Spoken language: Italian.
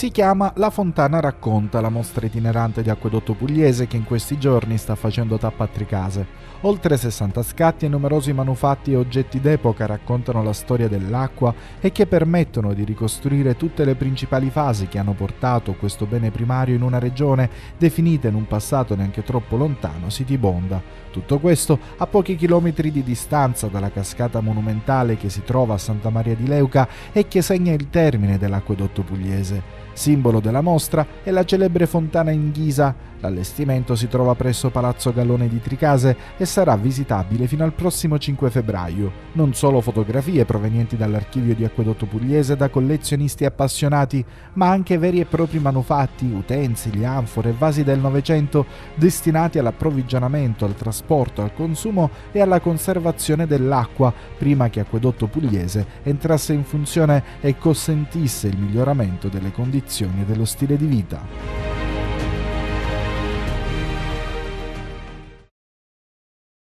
Si chiama La Fontana Racconta, la mostra itinerante di Acquedotto Pugliese che in questi giorni sta facendo tappa a Tricase. Oltre 60 scatti e numerosi manufatti e oggetti d'epoca raccontano la storia dell'acqua e che permettono di ricostruire tutte le principali fasi che hanno portato questo bene primario in una regione definita in un passato neanche troppo lontano Sitibonda. Tutto questo a pochi chilometri di distanza dalla cascata monumentale che si trova a Santa Maria di Leuca e che segna il termine dell'Acquedotto Pugliese. Simbolo della mostra è la celebre fontana in ghisa. L'allestimento si trova presso Palazzo Gallone di Tricase e sarà visitabile fino al prossimo 5 febbraio. Non solo fotografie provenienti dall'archivio di Acquedotto Pugliese da collezionisti appassionati, ma anche veri e propri manufatti, utensili, anfore e vasi del Novecento destinati all'approvvigionamento, al trasporto, al consumo e alla conservazione dell'acqua, prima che Acquedotto Pugliese entrasse in funzione e consentisse il miglioramento delle condizioni e dello stile di vita.